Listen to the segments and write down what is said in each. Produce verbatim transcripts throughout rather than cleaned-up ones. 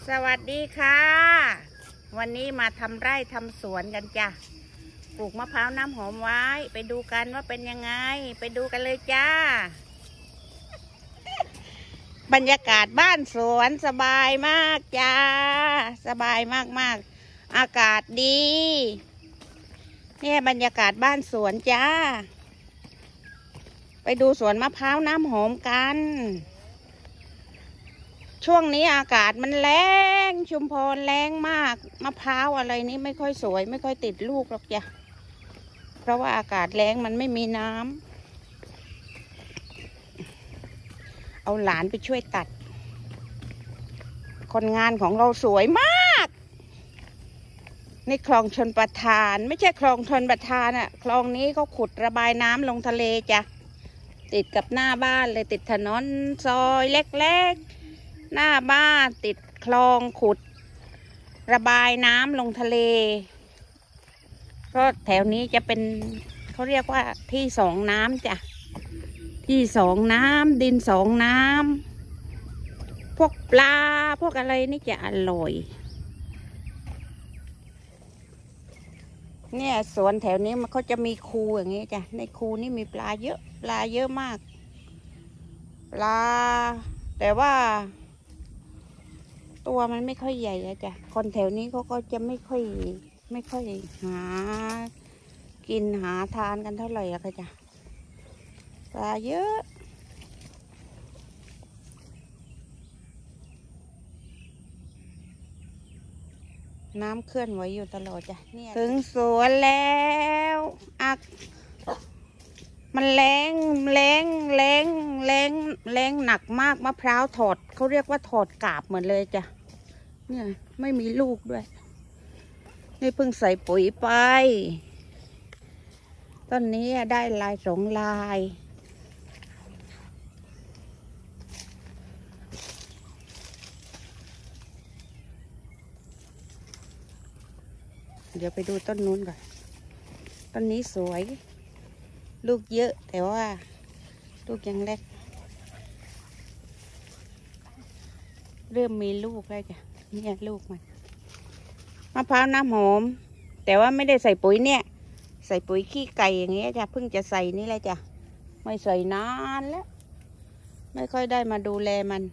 สวัสดีค่ะวันนี้มาทำไร่ทำสวนกันจ้ะปลูกมะพร้าวน้ำหอมไว้ไปดูกันว่าเป็นยังไงไปดูกันเลยจ้าบรรยากาศบ้านสวนสบายมากจ้าสบายมากมากอากาศดีเนี่ยบรรยากาศบ้านสวนจ้าไปดูสวนมะพร้าวน้ำหอมกันช่วงนี้อากาศมันแรงชุมพรแรงมากมะพร้าวอะไรนี้ไม่ค่อยสวยไม่ค่อยติดลูกหรอกจ้ะเพราะว่าอากาศแรงมันไม่มีน้ำเอาหลานไปช่วยตัดคนงานของเราสวยมากนี่คลองชลประทานไม่ใช่คลองชลประทานอะคลองนี้เขาขุดระบายน้ำลงทะเลจ้ะติดกับหน้าบ้านเลยติดถนนซอยเล็กๆหน้าบ้านติดคลองขุดระบายน้ำลงทะเลเพราะแถวนี้จะเป็นเขาเรียกว่าที่สองน้ำจ้ะที่สองน้ำดินสองน้ำพวกปลาพวกอะไรนี่จะอร่อยเนี่ยสวนแถวนี้มันเขาจะมีคูอย่างนี้จ้ะในคูนี่มีปลาเยอะปลาเยอะมากปลาแต่ว่าตัวมันไม่ค่อยใหญ่อะจ้ะคนแถวนี้เขาก็จะไม่ค่อยไม่ค่อยหากินหาทานกันเท่าไหร่อะค่ะจ้ะปลาเยอะน้ำเคลื่อนไหวอยู่ตลอดจ้ะเนี่ยถึงสวนแล้วอักมันแรงแรงแรงแรงแรงหนักมากมะพร้าวถอดเขาเรียกว่าถอดกาบเหมือนเลยจ้ะเนี่ยไม่มีลูกด้วยนี่เพิ่งใส่ปุ๋ยไปต้นนี้ได้ลายสองลายเดี๋ยวไปดูต้นนู้นก่อนต้นนี้สวยลูกเยอะแต่ว่าลูกยังเล็กเริ่มมีลูกแล้วจ้ะเนี่ยลูกมันมะพร้าวน้ำหอมแต่ว่าไม่ได้ใส่ปุ๋ยเนี่ยใส่ปุ๋ยขี้ไก่อย่างเงี้ยจ้ะเพิ่งจะใส่นี่แหละจ้ะไม่ใส่นานแล้วไม่ค่อยได้มาดูแลมัน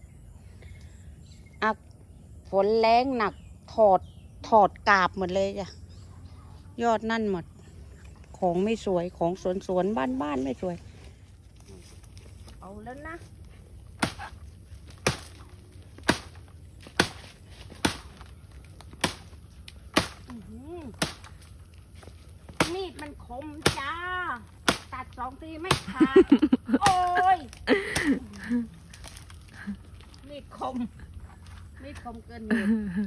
อักฝนแรงหนักถอดถอดกาบหมดเลยจ้ะยอดนั่นหมดของไม่สวยของสวนสวนบ้านบ้านไม่สวยเอาแล้วนะมีดมันคมจ้าตัดสองทีไม่ขาดโอ้ยมีดคมมีดคมเกินเหตุ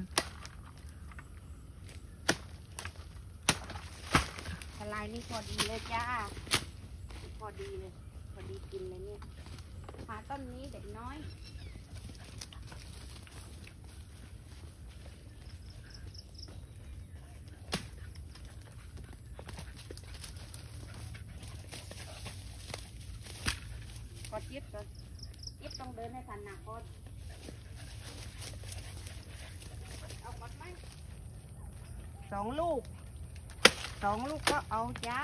ทลายนี่พอดีเลยจ้าพอดีเลยพอดีกินเลยเนี่ยหาต้นนี้เด็กน้อยกดยิบก่อนยิบต้องเดินให้ทันหนักก่อนเอากดไหมสองลูกสองลูกก็เอาจ้า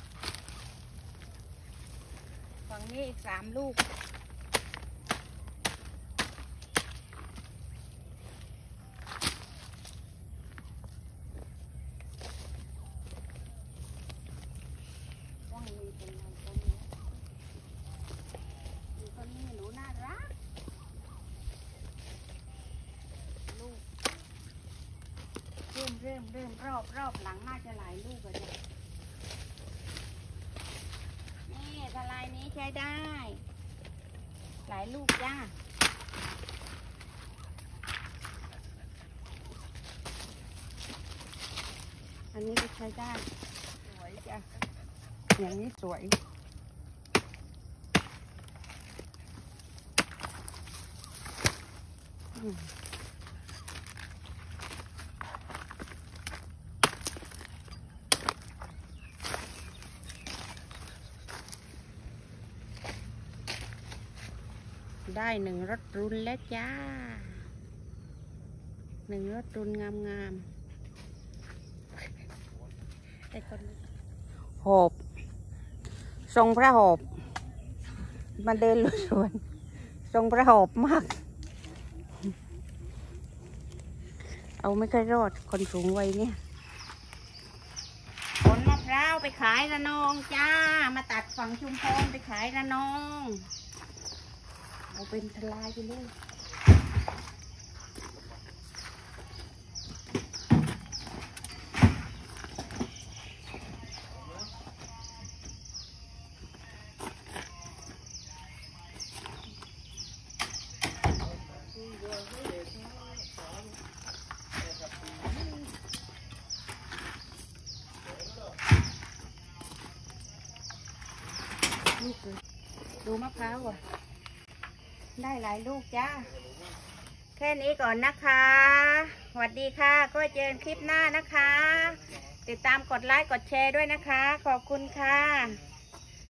ฝั่งนี้อีกสามลูกว่างมีเป็นอะไรต้นนี้ต้นนี้หนูน่ารักลูกเริ่มเริ่มเริ่มรอบรอบหลังน่าจะหลายลูกเลยจ้ะนี่ทลายนี้ใช้ได้หลายลูกจ้าอันนี้ก็ใช้ได้สวยจ้ะอย่างนี้สวยอืมได้หนึ่งรถรุนแล้วจ้าหนึ่งรถรุนงามๆไอ้คนหอบทรงพระหอบมาเดินลุยสวนทรงพระหอบมากเอาไม่ค่อยรอดคนสูงวัยเนี่ยผลมะพร้าวไปขายระนองจ้ามาตัดฝั่งชุมพรไปขายระนองเอาเป็นทลายไปเลยลูกเลยดูมะพร้าวอ่ะได้หลายลูกจ้าแค่นี้ก่อนนะคะสวัสดีค่ะก็เจอกันคลิปหน้านะคะติดตามกดไลค์กดแชร์ด้วยนะคะขอบคุณค่ะ